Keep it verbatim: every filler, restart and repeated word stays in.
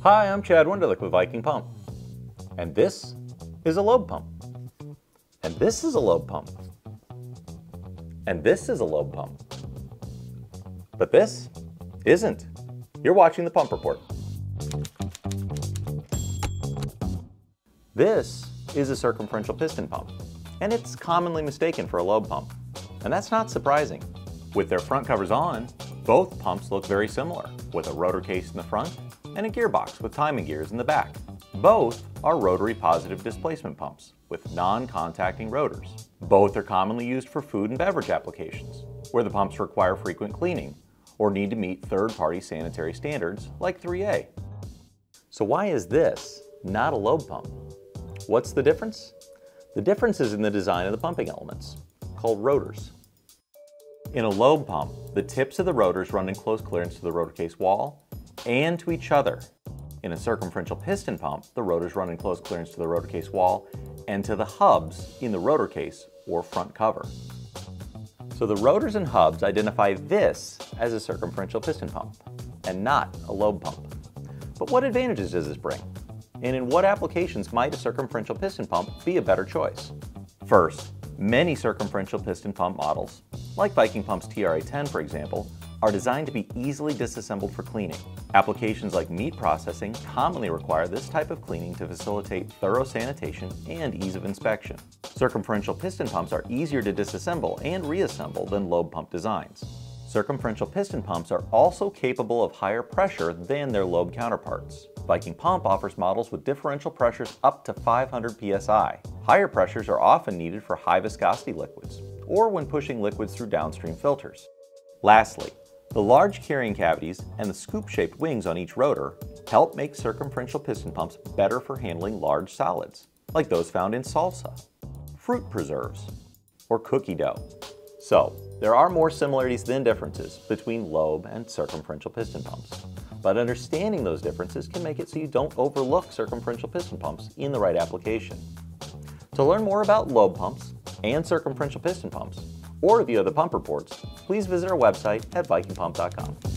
Hi, I'm Chad Wunderlich with Viking Pump. And this is a Lobe Pump. And this is a Lobe Pump. And this is a Lobe Pump. But this isn't. You're watching the Pump Report. This is a circumferential piston pump, and it's commonly mistaken for a Lobe pump. And that's not surprising. With their front covers on, both pumps look very similar, with a rotor case in the front and a gearbox with timing gears in the back. Both are rotary positive displacement pumps with non-contacting rotors. Both are commonly used for food and beverage applications, where the pumps require frequent cleaning or need to meet third-party sanitary standards like three A. So why is this not a Lobe pump? What's the difference? The difference is in the design of the pumping elements, called rotors. In a Lobe pump, the tips of the rotors run in close clearance to the rotor case wall and to each other. In a circumferential piston pump, the rotors run in close clearance to the rotor case wall and to the hubs in the rotor case or front cover. So the rotors and hubs identify this as a circumferential piston pump and not a Lobe pump. But what advantages does this bring? And in what applications might a circumferential piston pump be a better choice? First, many circumferential piston pump models, like Viking Pump's T R A ten for example, are designed to be easily disassembled for cleaning. Applications like meat processing commonly require this type of cleaning to facilitate thorough sanitation and ease of inspection. Circumferential piston pumps are easier to disassemble and reassemble than Lobe pump designs. Circumferential piston pumps are also capable of higher pressure than their Lobe counterparts. Viking Pump offers models with differential pressures up to five hundred P S I. Higher pressures are often needed for high viscosity liquids, or when pushing liquids through downstream filters. Lastly, the large carrying cavities and the scoop-shaped wings on each rotor help make circumferential piston pumps better for handling large solids, like those found in salsa, fruit preserves, or cookie dough. So, there are more similarities than differences between Lobe and circumferential piston pumps. But understanding those differences can make it so you don't overlook circumferential piston pumps in the right application. To learn more about Lobe pumps and circumferential piston pumps, or view the pump reports, please visit our website at viking pump dot com.